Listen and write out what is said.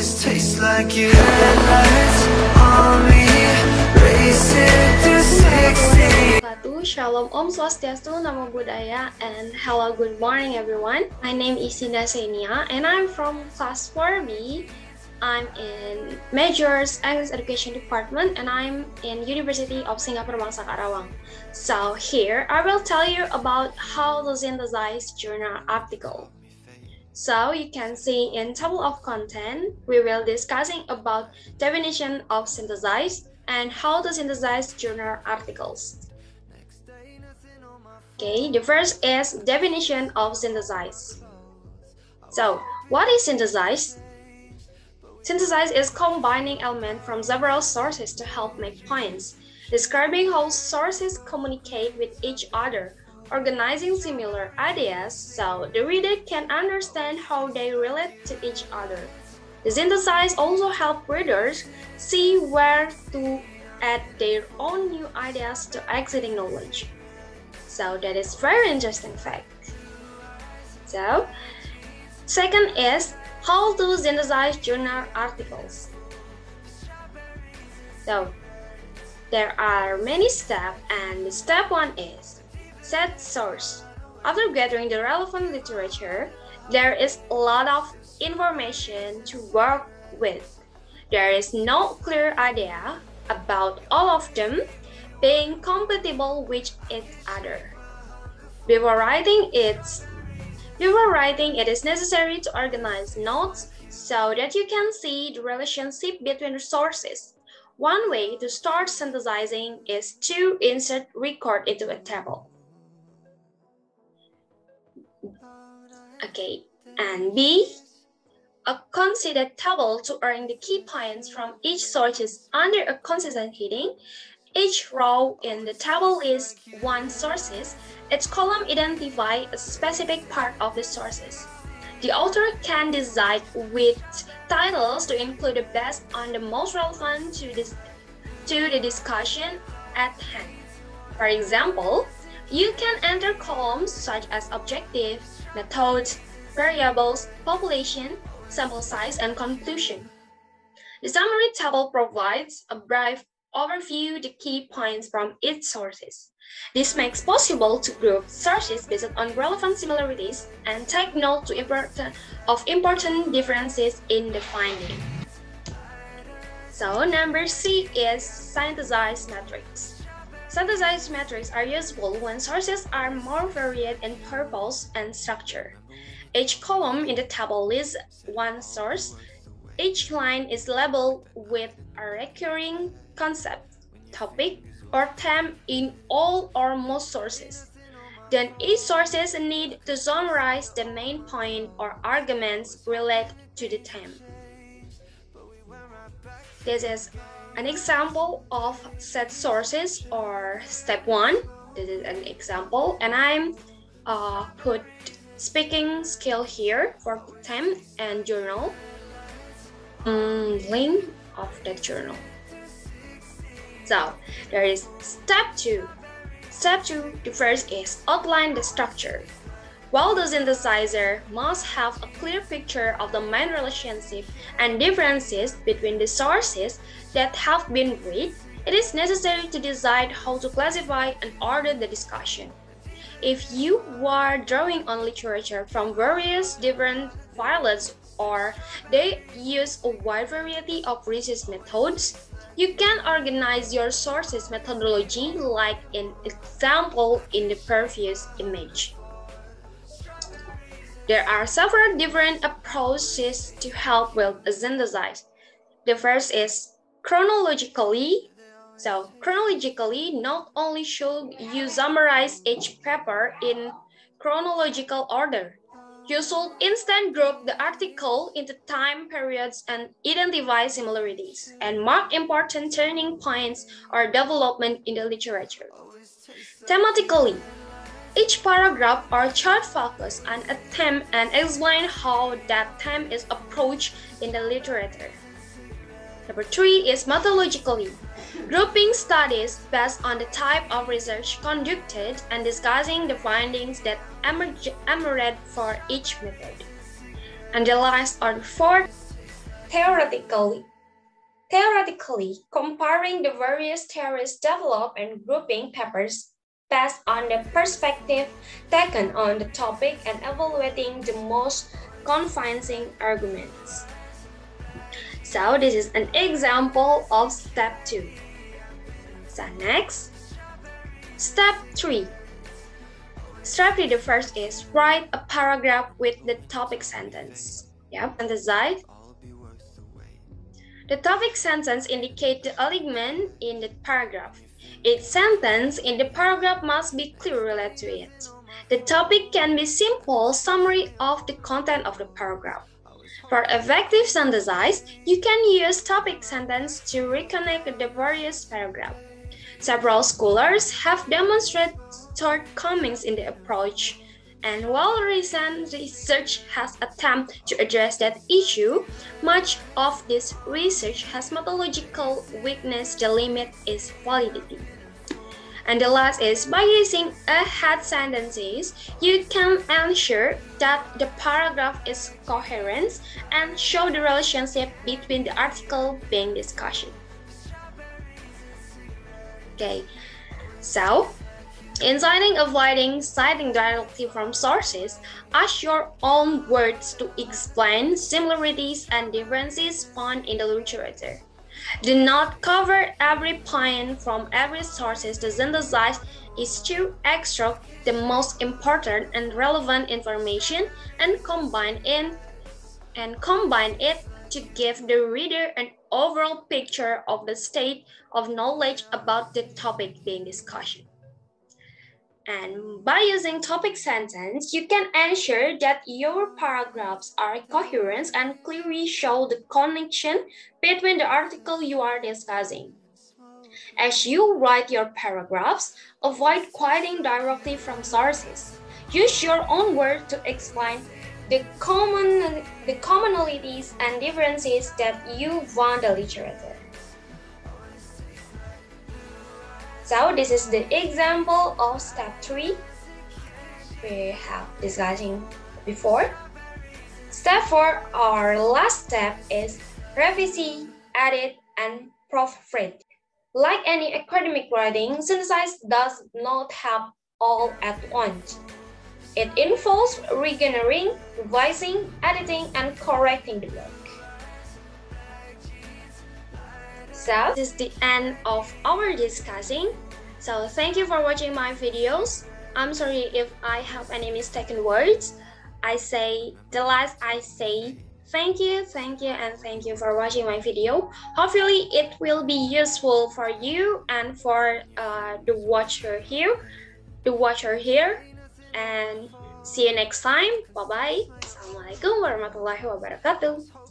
always taste like you. Headlights on me, racing to 60. Shalom, Om Swastiastu, Namo Buddhaya, and hello, good morning everyone. My name is Sinda Senia and I'm from class 4B. I'm in Majors English Education Department and I'm in University of Singapore Mangsa Karawang. So here I will tell you about how to synthesize journal article. So you can see in table of content, we will discussing about definition of synthesize and how to synthesize journal articles. Okay, the first is definition of synthesize. So what is synthesize? Synthesize is combining elements from several sources to help make points, describing how sources communicate with each other, organizing similar ideas so the reader can understand how they relate to each other. The synthesize also help readers see where to add their own new ideas to existing knowledge. So that is very interesting fact. So second is how to synthesize journal articles. So there are many steps, and step 1 is set source. After gathering the relevant literature, there is a lot of information to work with. There is no clear idea about all of them being compatible with each other. Before writing, it is necessary to organize notes so that you can see the relationship between the sources. One way to start synthesizing is to insert record into a table. Okay, and B, a considered table to earn the key points from each sources under a consistent heading. Each row in the table is one sources. Each column identifies a specific part of the sources. The author can decide which titles to include based on the most relevant to the discussion at hand. For example, you can enter columns such as objective, methods, variables, population, sample size, and conclusion. The summary table provides a brief overview the key points from each sources. This makes possible to group sources based on relevant similarities and take note of important differences in the finding. So number C is synthesized matrix. Synthesized matrices are useful when sources are more varied in purpose and structure. Each column in the table lists one source. Each line is labeled with a recurring concept, topic, or theme in all or most sources. Then each sources need to summarize the main point or arguments related to the theme. This is an example of set sources or step 1. This is an example, and I'm put speaking skill here for theme and journal. Link of that journal. So there is step 2. Step 2, the first is outline the structure. While the synthesizer must have a clear picture of the main relationship and differences between the sources that have been read, it is necessary to decide how to classify and order the discussion. If you are drawing on literature from various different files or they use a wide variety of research methods, you can organize your sources methodology like in example in the previous image. There are several different approaches to help with a synthesize. The first is chronologically. So chronologically, not only should you summarize each paper in chronological order, you should instead group the article into time periods and identify similarities and mark important turning points or development in the literature. Thematically, each paragraph or chart focuses on a theme and explain how that theme is approached in the literature. Number 3 is methodologically. Grouping studies based on the type of research conducted and discussing the findings that emerged for each method. And the last or fourth Theoretically, comparing the various theories developed and grouping papers based on the perspective taken on the topic and evaluating the most convincing arguments. So this is an example of step 2. So next, step 3. Step 3, the first is write a paragraph with the topic sentence. Yep, on the side. The topic sentence indicates the element in the paragraph. Each sentence in the paragraph must be clearly related to it. The topic can be simple summary of the content of the paragraph. For effective synthesis, you can use topic sentence to reconnect the various paragraphs. Several scholars have demonstrated shortcomings in the approach, and while recent research has attempted to address that issue, much of this research has methodological weakness. The limit is validity. And the last is, by using ahead sentences, you can ensure that the paragraph is coherent and show the relationship between the article being discussed. Okay, so in citing directly from sources, ask your own words to explain similarities and differences found in the literature. Do not cover every point from every source. The synthesis is to extract the most important and relevant information and combine it to give the reader an overall picture of the state of knowledge about the topic being discussed. And by using topic sentence, you can ensure that your paragraphs are coherent and clearly show the connection between the article you are discussing. As you write your paragraphs, avoid quoting directly from sources. Use your own words to explain the commonalities and differences that you found in the literature. So this is the example of step 3 we have discussing before. Step 4, our last step, is revise, edit, and proofread. Like any academic writing, synthesis does not happen all at once. It involves regenerating, revising, editing, and correcting the work. So this is the end of our discussing. So thank you for watching my videos. I'm sorry if I have any mistaken words. I say thank you, and thank you for watching my video. Hopefully it will be useful for you and for the watcher here. And see you next time. Bye bye. Assalamualaikum warahmatullahi wabarakatuh.